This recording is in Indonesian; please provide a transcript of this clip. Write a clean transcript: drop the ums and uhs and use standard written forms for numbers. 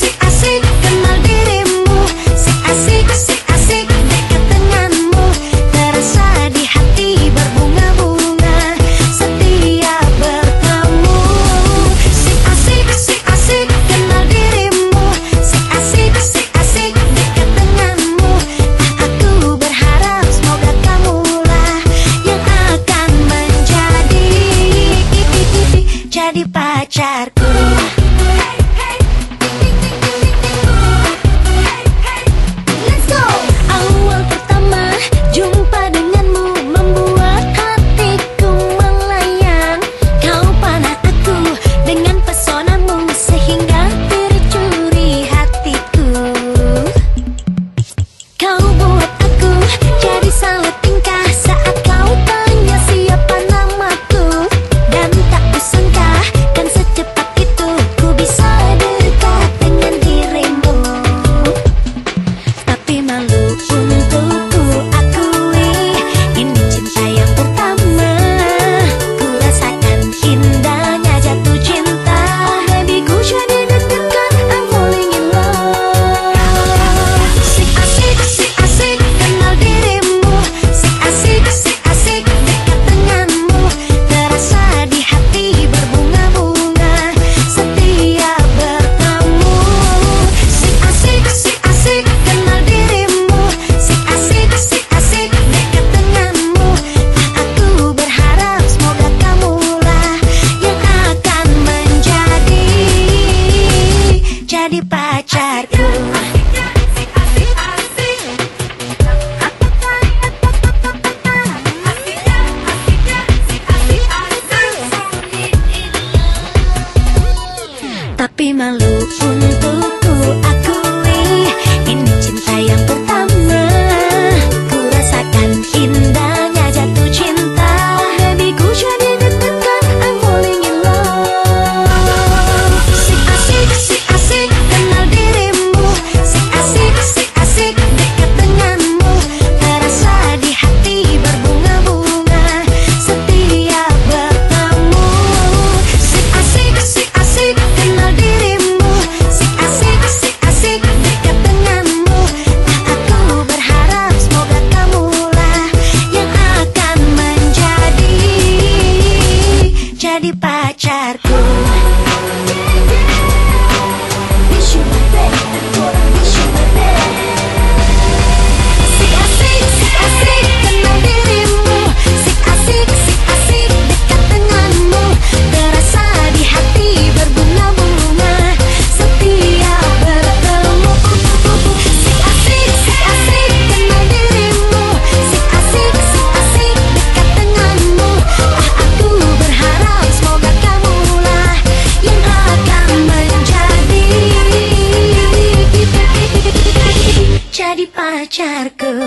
Jadi pacarku. Let's go. Awal pertama jumpa denganmu membuat hatiku melayang. Kau panah aku dengan pesonamu sehingga tercuri hatiku. Kau buat aku jadi salah tingkah saat kau tanya siapa namaku. Dan tak kusangka kan secepat itu ku bisa dekat dengan dirimu. Tapi malu untuk ku akui, ini cinta yang pertama. Ku rasakan indahnya jatuh cinta. Baby ku jadi deg-degan, I'm falling in love. Si asik kenal dirimu. Si asik dekat denganmu. Terasa di hati berbunga-bunga setiap bertemu. Si asik kenal dirimu. Si asik dekat denganmu. Aku berharap semoga kamulah yang akan jadi pacarku. Tapi malu untuk ku akui, ini cinta yang pertama. Ku rasakan indahnya jatuh cinta. Baby ku jadi deg-degan, I'm falling in love. Si asik kenal dirimu. Si asik dekat denganmu. Terasa di hati berbunga-bunga setiap bertemu. Si asik kenal dirimu. Si asik dekat denganmu. Aku berharap semoga kamulah yang akan jadi pacarku. Wish you my best, wish you my best. Si asik kenal dirimu. Si asik dekat denganmu. Terasa di hati berbunga-bunga setiap bertemu. Si asik kenal dirimu. Si asik dekat denganmu. Aku berharap semoga kamulah yang akan jadi pacarku.